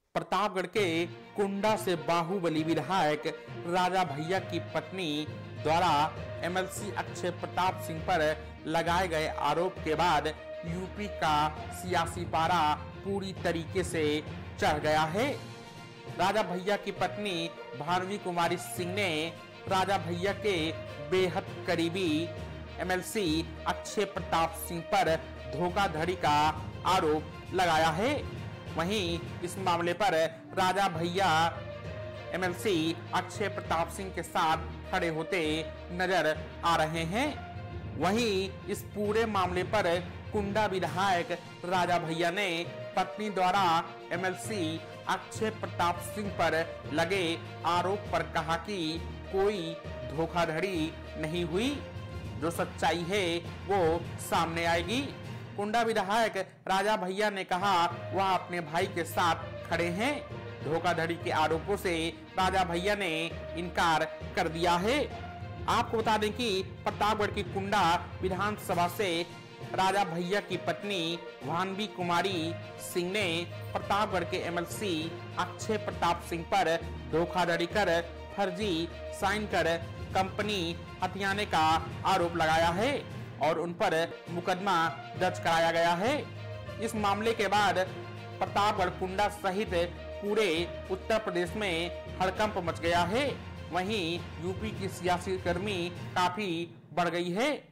प्रतापगढ़ के कुंडा से बाहुबली विधायक राजा भैया की पत्नी द्वारा एमएलसी अक्षय प्रताप सिंह पर लगाए गए आरोप के बाद यूपी का सियासी पारा पूरी तरीके से चढ़ गया है। राजा भैया की पत्नी भानवी कुमारी सिंह ने राजा भैया के बेहद करीबी एमएलसी अक्षय प्रताप सिंह पर धोखाधड़ी का आरोप लगाया है। वहीं इस मामले पर राजा भैया एमएलसी अक्षय प्रताप सिंह के साथ खड़े होते नजर आ रहे हैं। वहीं इस पूरे मामले पर कुंडा विधायक राजा भैया ने पत्नी द्वारा एमएलसी अक्षय प्रताप सिंह पर लगे आरोप पर कहा कि कोई धोखाधड़ी नहीं हुई, जो सच्चाई है वो सामने आएगी। कुंडा विधायक राजा भैया ने कहा वह अपने भाई के साथ खड़े हैं। धोखाधड़ी के आरोपों से राजा भैया ने इनकार कर दिया है। आपको बता दें कि प्रतापगढ़ की कुंडा विधानसभा से राजा भैया की पत्नी भानवी कुमारी सिंह ने प्रतापगढ़ के एमएलसी अक्षय प्रताप सिंह पर धोखाधड़ी कर फर्जी साइन कर कंपनी हथियाने का आरोप लगाया है और उन पर मुकदमा दर्ज कराया गया है। इस मामले के बाद प्रतापगढ़ कुंडा सहित पूरे उत्तर प्रदेश में हड़कंप मच गया है। वहीं यूपी की सियासी गर्मी काफी बढ़ गई है।